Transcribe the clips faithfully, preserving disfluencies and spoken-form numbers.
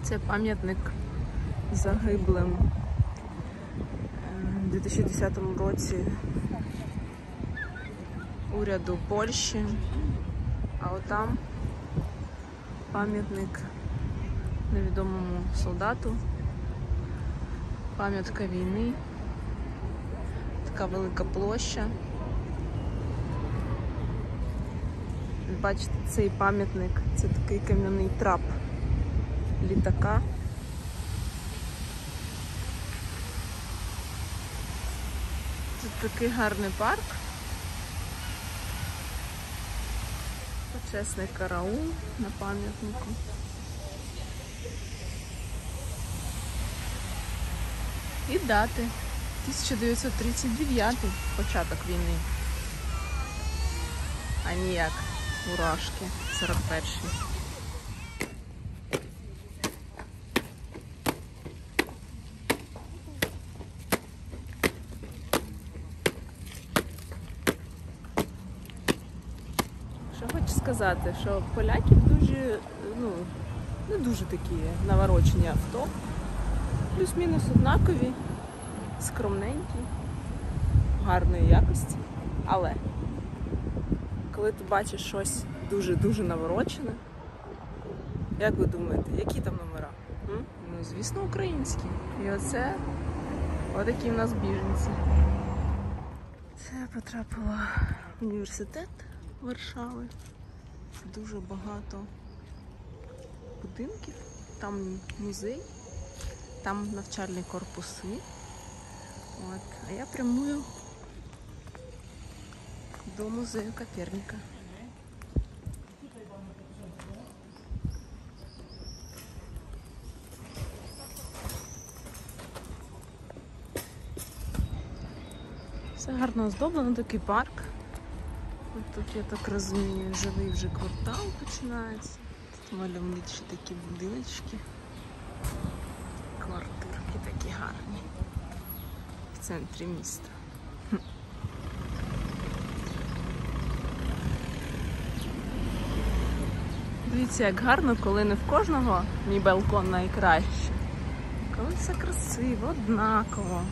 Це пам'ятник загиблим у дві тисячі десятому році уряду Польщі, а отам пам'ятник невідомому солдату, пам'ятка війни, така велика площа. Бачите, цей пам'ятник – це такий кам'яний трап літака. Тут такий гарний парк. Почесний караул на пам'ятнику. І дати. тисяча дев'ятсот тридцять дев'ятий, початок війни. А ніяк мурашки, сорок перший. Що хочу сказати, що поляки дуже, ну, не дуже такі наворочені авто. Плюс-мінус однакові, скромненькі, гарної якості. Але коли ти бачиш щось дуже-дуже наворочене, як ви думаєте, які там номера? М? Ну, звісно, українські. І оце, отакі в нас біженці. Це я потрапила в університет Варшави. Дуже багато будинків, там музей, там навчальні корпуси. От. А я прямую до музею Коперника. Все гарно оздоблено, такий парк. От тут, я так розумію, живий вже квартал починається. Тут мальовничі такі будиночки. Квартирки такі гарні. В центрі міста. Дивіться, як гарно, коли не в кожного мій балкон найкраще. Коли все красиво, однаково.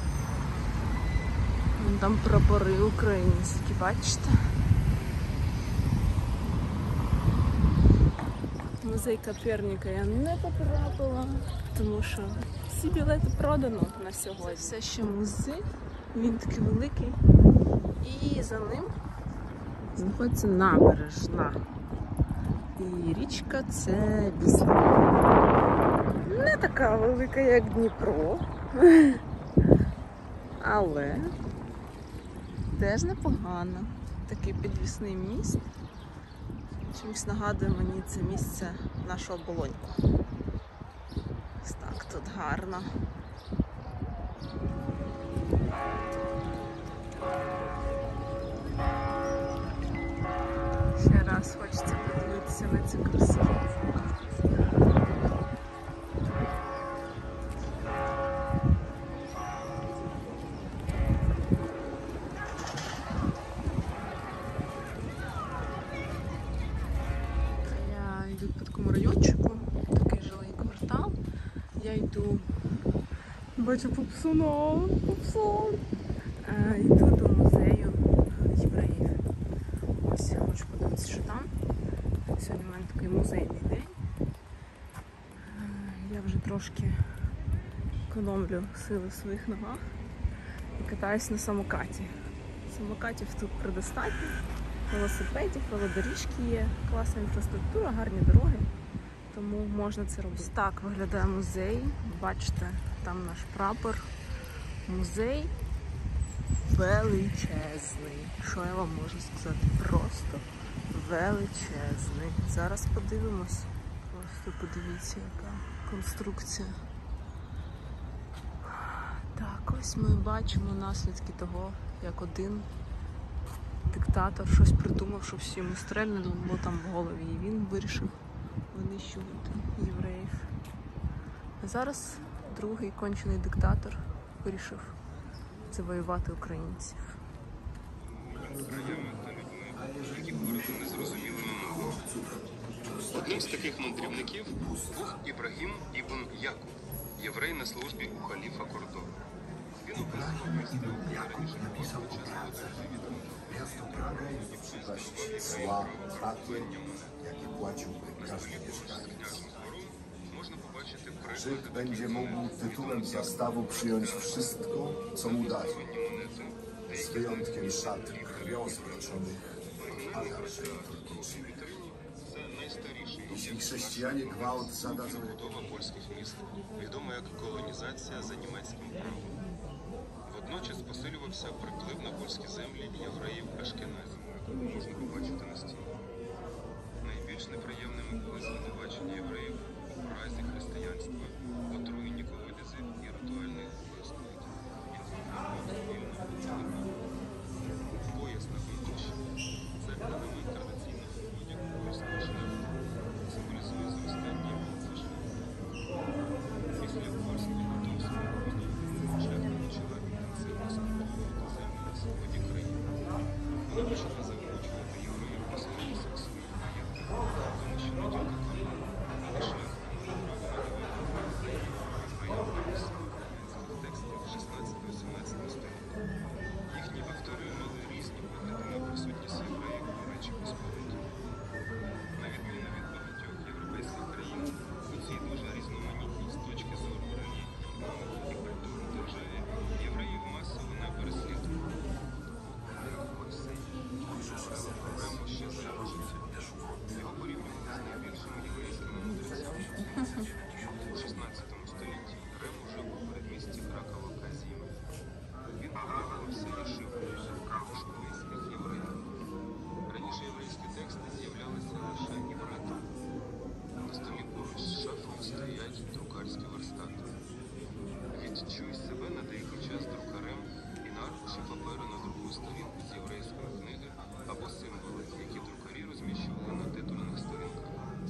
Вон там прапори українські, бачите? Музей Коперника я не потрапила, тому що всі білети продано на сьогодні. Це ще музей, він такий великий. І за ним знаходиться набережна. І річка це Вісла. Не така велика, як Дніпро, але теж непогано. Такий підвісний міст. Чимось нагадує мені це місце нашого Болоньку. Ось так тут гарно. Ще раз хочеться подивитися на цю красу. Я йду по такому райончику, такий жилий квартал. Я йду, бачу попсуна, попсон. Йду до музею євреїв. Ось, хочу подивитися, що там. Сьогодні в мене такий музейний день. Я вже трошки економлю сили в своїх ногах і катаюсь на самокаті. Самокатів тут предостатньо, велосипедів, велодоріжки є, класна інфраструктура, гарні дороги, тому можна це робити. Так виглядає музей, бачите, там наш прапор. Музей величезний. Що я вам можу сказати? Просто величезний. Зараз подивимось. Просто подивіться, яка конструкція. Так, ось ми бачимо наслідки того, як один диктатор щось придумав, що всі йому стрельнули, бо там в голові. І він вирішив винищувати євреїв. А зараз другий кончений диктатор вирішив завоювати українців. які говорили незрозумілими мовами. Одним з таких мандрівників був Ібрагім ібн Якуб, єврей на службі у халіфа Кордови. Він описував місце, де раніше було почесно Miasto Praga jest przypaść cła, opłaty, jakie płaciłby każdy mieszkaniec. Żyd będzie mógł tytułem zastawu przyjąć wszystko, co mu dają, z wyjątkiem szat krwią zmęczonych anarchii turkicznych. Jeśli chrześcijanie gwałt zadadzą... Будова польських міст відома як колонізація за німецьким правом. Водночас посилювався приплив на польські землі євреїв ашкеназів, якого можна побачити на стіні. Найбільш неприємними були звинувачення євреїв у поразі християнства, отруєнні колодязів і ритуальних богослужінь. Пояс на Гундуші – це елемент традиційного одягу польського шляху, символізує зростання вулиці шляху. Після польського литовського війни шляхта почала інтенсивно скуповувати землі на сході країни. Вона почала заохочувати євреїв поселитися у своїх маєтках, тому що не тільки камінь, але шляхта мала право надавати євреям на місцевих текстів шістнадцятого-сімнадцятого століття. Їхні автори мали різні погляди на присутність євреїв у Речі Посполитій. На відміну від багатьох європейських країн, у цій дуже різноманітній з точки зору релігії, мови і культури державі євреїв масово не переслідували. Рему ще за його життя. Його порівнювали з найбільшими єврейськими мудрецями. У шістнадцятому столітті Рему жив у передмісті Кракова Казіма. Він побудувався єшивою школийських євреїв. Раніше єврейські тексти з'являлися лише івритом. На столі поруч з шафою стоять друкарські верстати. Відчуй себе на деякий час друкарем і на аркуші паперу на другу сторінку з єврейської книги або символи, які друкарі розміщували на титульних сторінках.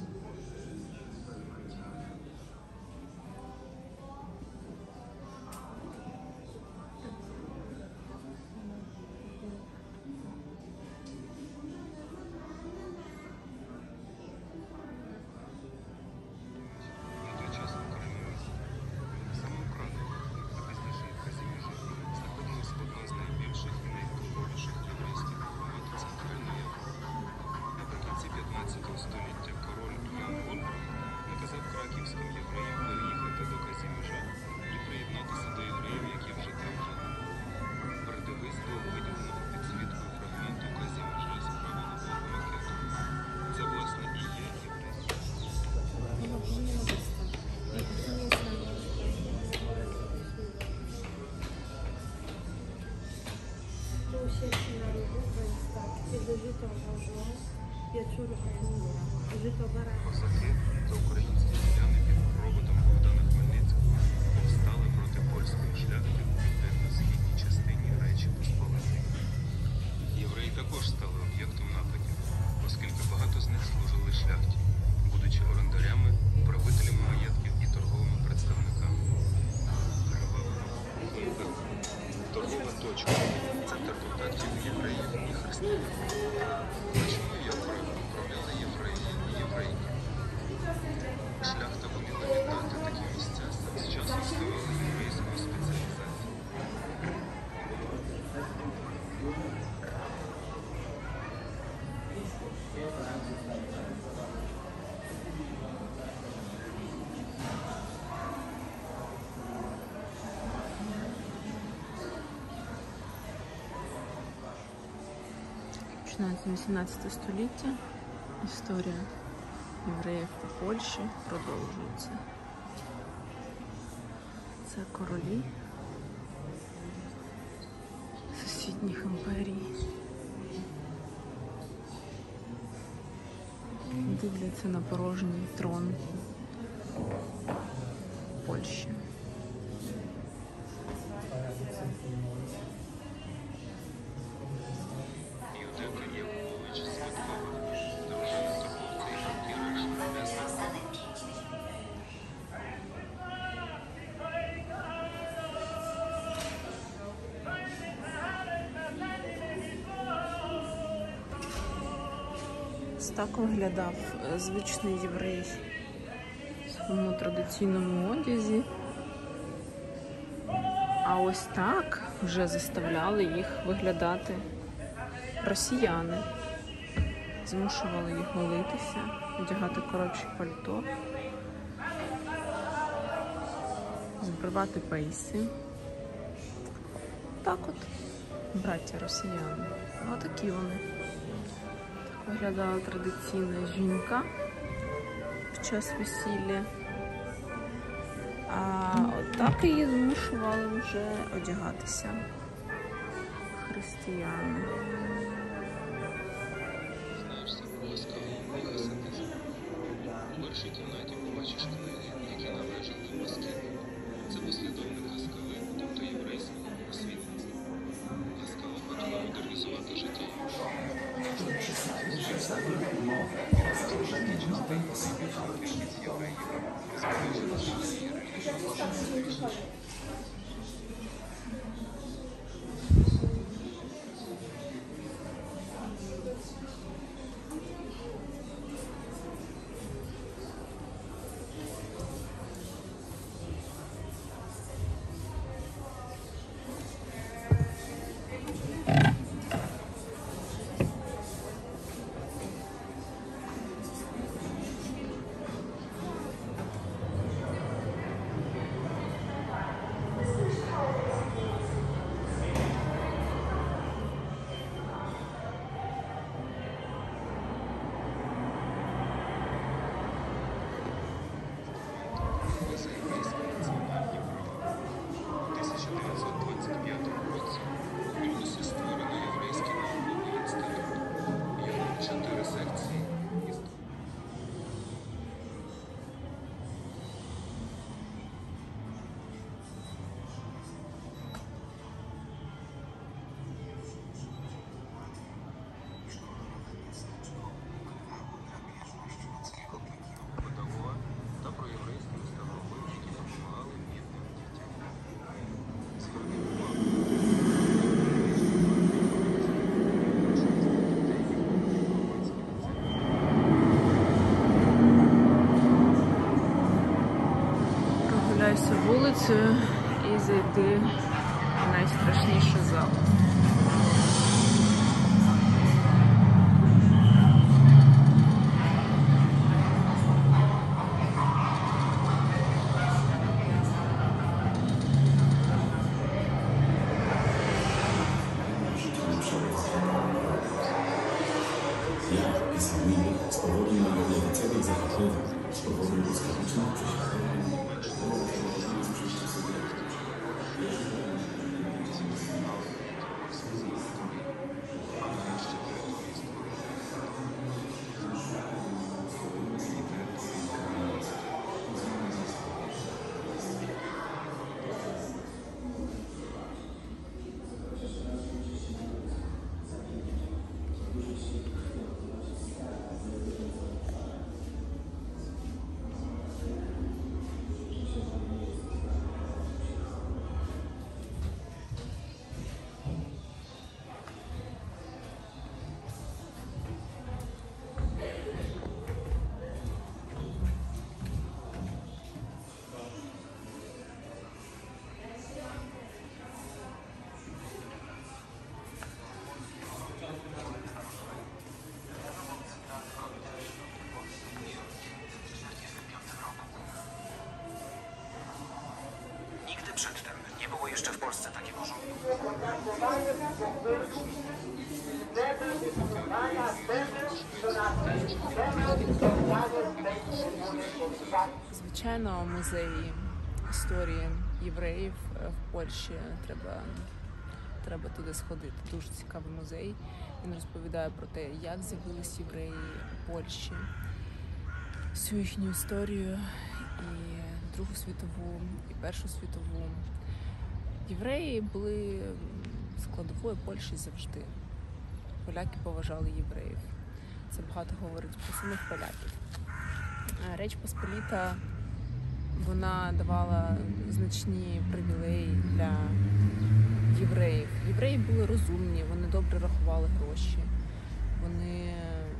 На той час в окремі місті, саме Кракові, а пізніше і в Казіміжі, знаходилось одне з найбільших і найвпливовіших єврейських громад Центральної Європи. Наприкінці п'ятнадцятого століття король Ян Ольбрахт наказав краківським євреям переїхати до Казіміжа і приєднатися до євреїв, які вже там жили. Придивись до виділеного підсвіткою фрагменту Казіміжа з правилового макету. Це, власне, і є єврейський. Usiedźcie na rogu, wejście do Żytoworu, wieczoru Aniura, Żytowara. Козаки та українські селяни під проводом Богдана Хмельницького повстали проти польської шляхти у південно-східній частині Речі Посполитої. Євреї також стали об'єктом нападів, оскільки багато з них служили шляхті, будучи орендарями, правителями маєтків і торговими представниками. Торгова точка – центр контактів євреїв і християн. Чому як правило управляли євреї і єврейки? Шляхта воліла віддати такі місця, з часом ставали єврейською спеціалізацією. шістнадцяте-вісімнадцяте століття. Історія євреїв у Польщі продовжується. Це королі сусідніх імперій. Дивляться на порожній трон Польщі. Юдека Якубович Святкова, дружина торговця і банкіра Шмельбеса. так виглядав е, звичний єврей в своєму традиційному одязі. А ось так вже заставляли їх виглядати росіяни. Змушували їх голитися, одягати коротші пальто, збривати пейси. Так от, браття росіяни. Отакі вони. Так виглядала традиційна жінка під час весілля. А отак її змушували вже одягатися християни. Знаєш, це ласкавий хасидизм. У першій кімнаті побачиш книги, які належать до Маскіна. Це послідовник Гаскали, тобто єврейського просвітництва. Гаскала хотіла модернізувати життя Прогуляйся вулицею і зайди в найстрашніший зал. Ja i sami z powodu lewicowych zachowań, z powodu błyskawicznych Nigdy przedtem nie było jeszcze w Polsce takiego rządu. Звичайно, музеї історії євреїв в Польщі треба, треба туди сходити. Дуже цікавий музей. Він розповідає про те, як з'явились євреї у Польщі, всю їхню історію, і Другу світову, і Першу світову. Євреї були складовою Польщі завжди. Поляки поважали євреїв. Це багато говорить про самих поляків. Річ Посполіта, вона давала значні привілеї для євреїв. Євреї були розумні, вони добре рахували гроші, вони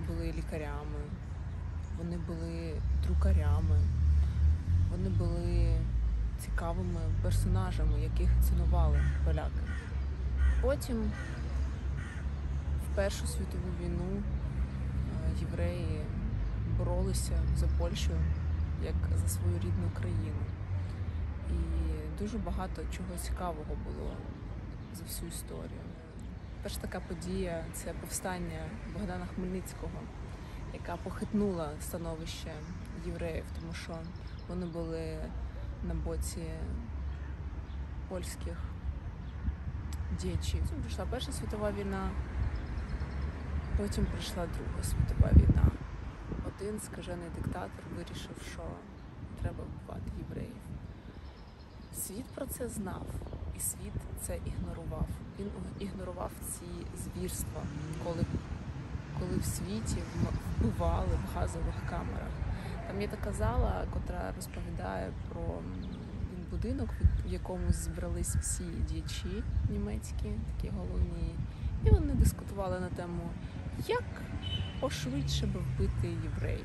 були лікарями, вони були друкарями, вони були цікавими персонажами, яких цінували поляки. Потім в Першу світову війну євреї боролися за Польщу як за свою рідну країну. І дуже багато чого цікавого було за всю історію. Перша така подія – це повстання Богдана Хмельницького, яка похитнула становище євреїв, тому що вони були на боці польських діячів. Прийшла Перша світова війна, потім прийшла Друга світова війна. Один скажений диктатор вирішив, що треба вбивати євреїв. Світ про це знав, і світ це ігнорував. Він ігнорував ці звірства, коли, коли в світі вбивали в газових камерах. Там є така зала, котра розповідає про будинок, в якому зібрались всі діячі німецькі, такі головні, і вони дискутували на тему, як пошвидше би вбити євреїв.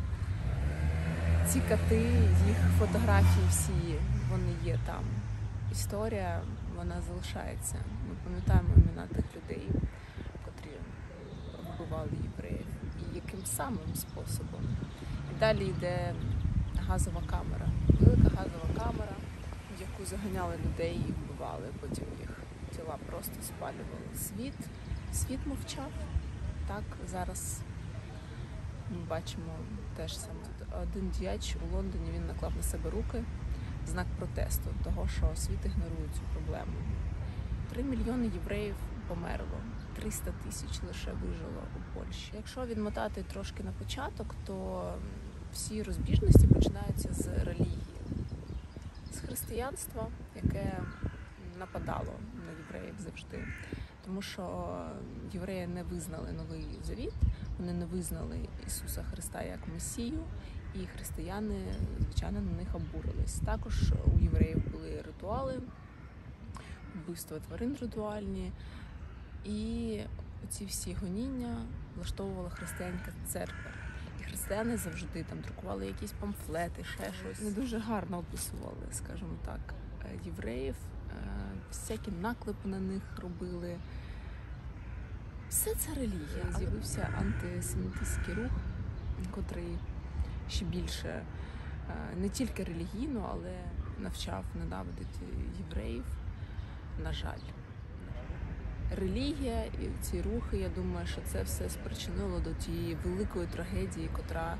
Ці кати, їх фотографії всі, вони є там. Історія, вона залишається. Ми пам'ятаємо імена тих людей, котрі вбивали євреїв. І яким самим способом. І далі йде газова камера. Велика газова камера, в яку заганяли людей і вбивали. Потім їх тіла просто спалювали. Світ, світ мовчав. Так, зараз ми бачимо теж саме. Один діяч у Лондоні, він наклав на себе руки в знак протесту, того, що світ ігнорує цю проблему. Три мільйони євреїв померло, триста тисяч лише вижило у Польщі. Якщо відмотати трошки на початок, то всі розбіжності починаються з релігії, з християнства, яке нападало на євреїв завжди. Тому що євреї не визнали Новий Завіт, вони не визнали Ісуса Христа як Месію, і християни, звичайно, на них обурились. Також у євреїв були ритуали, вбивства тварин ритуальні, і оці всі гоніння влаштовувала християнська церква. І християни завжди там друкували якісь памфлети, ще щось. Не дуже гарно описували, скажімо так, євреїв, всякі наклепи на них робили. Все це релігія. З'явився антисемітський рух, котрий ще більше не тільки релігійно, але навчав ненавидити євреїв, на жаль. Релігія і ці рухи, я думаю, що це все спричинило до тієї великої трагедії, котра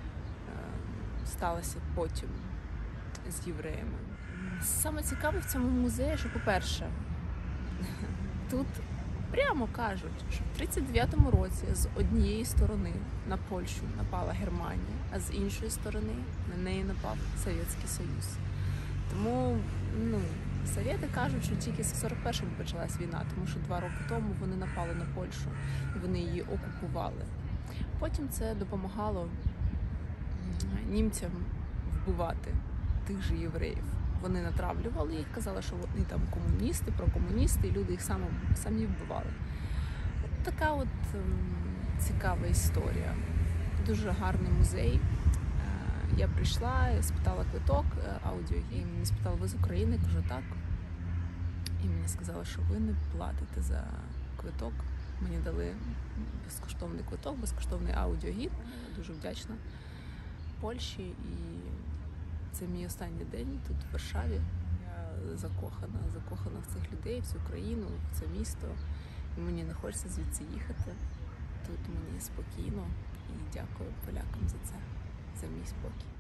сталася потім з євреями. Саме цікаве в цьому музеї, що, по-перше, тут прямо кажуть, що в тридцять дев'ятому році з однієї сторони на Польщу напала Германія, а з іншої сторони на неї напав Совєтський Союз. Тому, ну, совєти кажуть, що тільки з сорок першого почалась війна, тому що два роки тому вони напали на Польщу і вони її окупували. Потім це допомагало німцям вбивати тих же євреїв. Вони натравлювали їх, казали, що вони там комуністи, прокомуністи, і люди їх самі, самі вбивали. От така от ем, цікава історія. Дуже гарний музей. Я прийшла, спитала квиток, аудіо, і мені спитали, ви з України? Я кажу, так. І мені сказали, що ви не платите за квиток. Мені дали безкоштовний квиток, безкоштовний аудіогід. Дуже вдячна Польщі. І це мій останній день тут, в Варшаві. Я закохана, закохана в цих людей, в цю країну, в це місто. І мені не хочеться звідси їхати. Тут мені спокійно. І дякую полякам за це, за мій спокій.